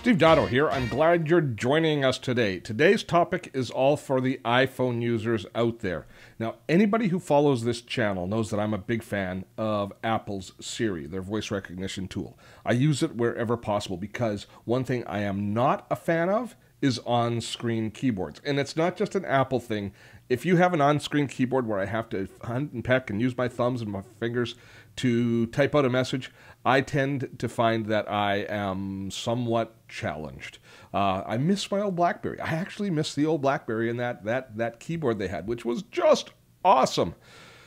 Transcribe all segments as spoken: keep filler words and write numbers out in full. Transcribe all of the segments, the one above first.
Steve Dotto here. I'm glad you're joining us today. Today's topic is all for the iPhone users out there. Now, anybody who follows this channel knows that I'm a big fan of Apple's Siri, their voice recognition tool. I use it wherever possible because one thing I am not a fan of is on-screen keyboards. And it's not just an Apple thing. If you have an on-screen keyboard where I have to hunt and peck and use my thumbs and my fingers to type out a message, I tend to find that I am somewhat challenged. Uh, I miss my old BlackBerry. I actually miss the old BlackBerry and that, that, that keyboard they had, which was just awesome.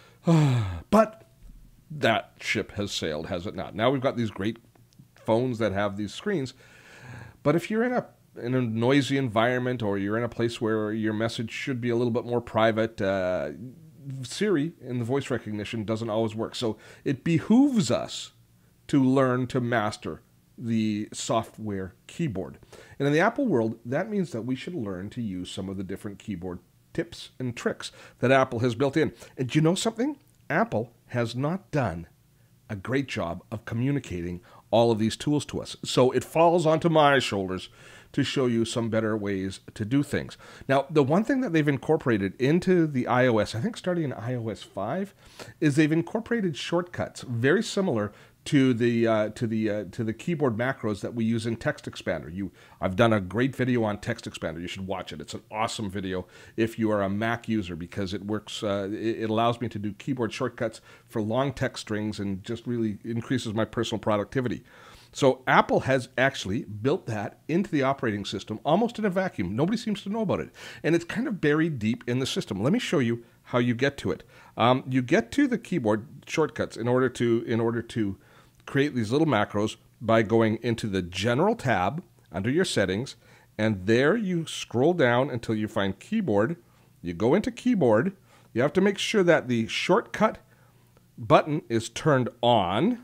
But that ship has sailed, has it not? Now we've got these great phones that have these screens. But if you're in a in a noisy environment or you're in a place where your message should be a little bit more private, uh, Siri and the voice recognition doesn't always work. So it behooves us to learn to master the software keyboard. And in the Apple world, that means that we should learn to use some of the different keyboard tips and tricks that Apple has built in. And do you know something? Apple has not done a great job of communicating all of these tools to us. So it falls onto my shoulders to show you some better ways to do things. Now, the one thing that they've incorporated into the iOS, I think starting in i O S five, is they've incorporated shortcuts very similar to the uh, to the uh, to the keyboard macros that we use in Text Expander. You, I've done a great video on Text Expander. You should watch it. It's an awesome video if you are a Mac user because it works. Uh, it, it allows me to do keyboard shortcuts for long text strings and just really increases my personal productivity. So Apple has actually built that into the operating system almost in a vacuum. Nobody seems to know about it. And it's kind of buried deep in the system. Let me show you how you get to it. Um, you get to the keyboard shortcuts in order to in order to create these little macros by going into the General tab under your settings, and there you scroll down until you find Keyboard. You go into Keyboard. You have to make sure that the shortcut button is turned on.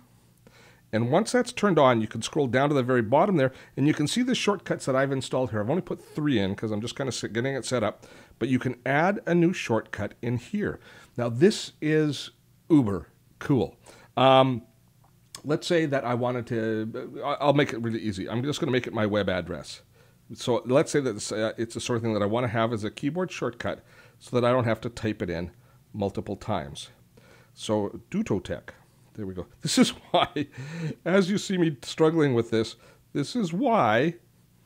And once that's turned on, you can scroll down to the very bottom there, and you can see the shortcuts that I've installed here. I've only put three in because I'm just kind of getting it set up. But you can add a new shortcut in here. Now, this is uber cool. Um, let's say that I wanted to, I'll make it really easy. I'm just going to make it my web address. So let's say that it's, uh, it's the sort of thing that I want to have as a keyboard shortcut so that I don't have to type it in multiple times. So Dotto Tech. There we go. This is why, as you see me struggling with this, this is why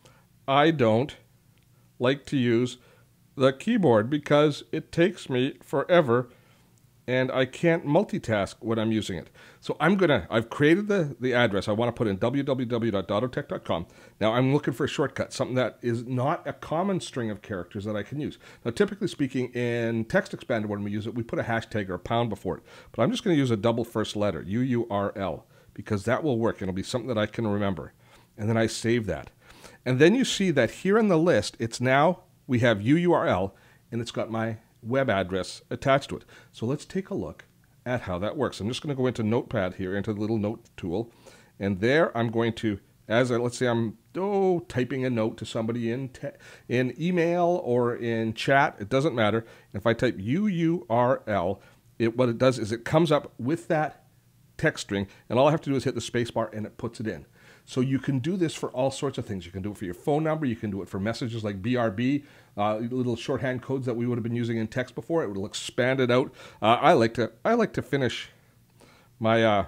I don't like to use the keyboard because it takes me forever and I can't multitask when I'm using it. So I'm going to, I've created the, the address. I want to put in w w w dot dotto tech dot com. Now I'm looking for a shortcut, something that is not a common string of characters that I can use. Now typically speaking in Text Expander when we use it, we put a hashtag or a pound before it. But I'm just going to use a double first letter, U U R L, because that will work. It'll be something that I can remember. And then I save that. And then you see that here in the list, it's now, we have U U R L, and it's got my web address attached to it. So let's take a look at how that works. I'm just going to go into Notepad here, into the little note tool, and there I'm going to, as I, let's say I'm oh typing a note to somebody in te in email or in chat, it doesn't matter. If I type U U R L, it what it does is it comes up with that text string, and all I have to do is hit the space bar and it puts it in. So you can do this for all sorts of things. You can do it for your phone number. You can do it for messages like B R B, uh, little shorthand codes that we would have been using in text before. It will expand it out. Uh, I like to I like to finish my uh,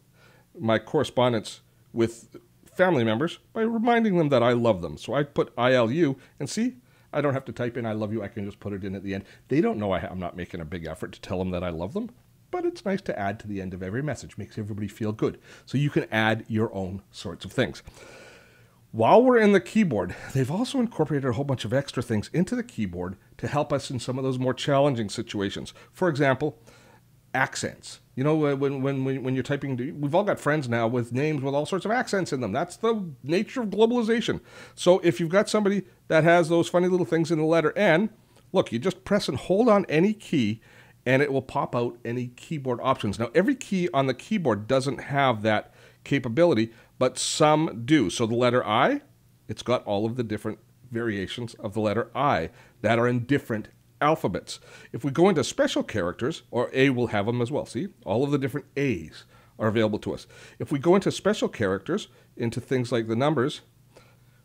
my correspondence with family members by reminding them that I love them. So I put I L U, and see, I don't have to type in I love you. I can just put it in at the end. They don't know I, I'm not making a big effort to tell them that I love them. But it's nice to add to the end of every message. Makes everybody feel good. So you can add your own sorts of things. While we're in the keyboard, they've also incorporated a whole bunch of extra things into the keyboard to help us in some of those more challenging situations. For example, accents. You know, when, when, when you're typing, we've all got friends now with names with all sorts of accents in them. That's the nature of globalization. So if you've got somebody that has those funny little things in the letter N, look, you just press and hold on any key and it will pop out any keyboard options. Now, every key on the keyboard doesn't have that capability, but some do. So the letter I, it's got all of the different variations of the letter I that are in different alphabets. If we go into special characters, or A will have them as well. See, all of the different A's are available to us. If we go into special characters, into things like the numbers,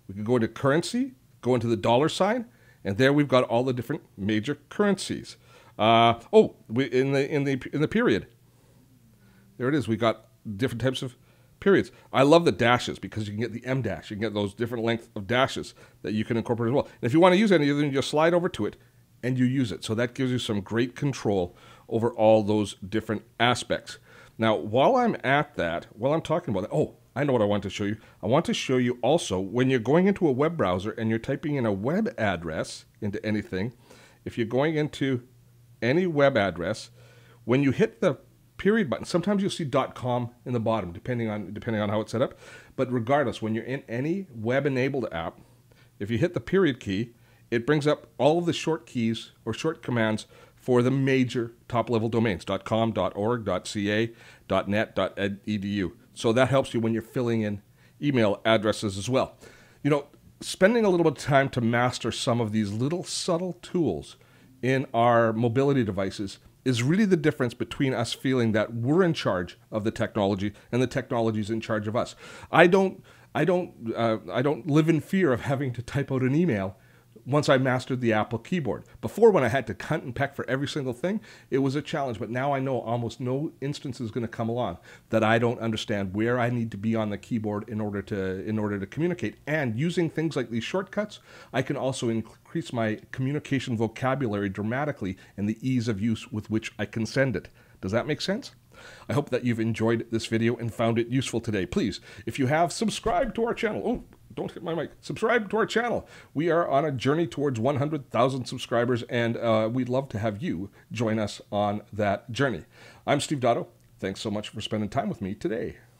We can go into currency, go into the dollar sign, and there we've got all the different major currencies. Uh, oh, we, in the in the in the period, there it is. We got different types of periods. I love the dashes because you can get the M dash. You can get those different length of dashes that you can incorporate as well. And if you want to use any of them, you just slide over to it and you use it. So that gives you some great control over all those different aspects. Now, while I'm at that, while I'm talking about that, oh, I know what I want to show you. I want to show you also when you're going into a web browser and you're typing in a web address into anything, if you're going into any web address, when you hit the period button, sometimes you'll see .com in the bottom, depending on depending on how it's set up. But regardless, when you're in any web-enabled app, if you hit the period key, it brings up all of the short keys or short commands for the major top-level domains, .com, .org, .ca, .net, .edu. So that helps you when you're filling in email addresses as well. You know, spending a little bit of time to master some of these little subtle tools in our mobility devices is really the difference between us feeling that we're in charge of the technology and the technology is in charge of us. I don't, I don't, uh, I don't live in fear of having to type out an email once I mastered the Apple keyboard. Before, when I had to hunt and peck for every single thing, it was a challenge. But now I know almost no instance is going to come along that I don't understand where I need to be on the keyboard in order to in order to communicate. And using things like these shortcuts, I can also increase my communication vocabulary dramatically and the ease of use with which I can send it. Does that make sense? I hope that you've enjoyed this video and found it useful today. Please, if you have, subscribe to our channel. Oh, don't hit my mic. Subscribe to our channel. We are on a journey towards one hundred thousand subscribers, and uh, we'd love to have you join us on that journey. I'm Steve Dotto. Thanks so much for spending time with me today.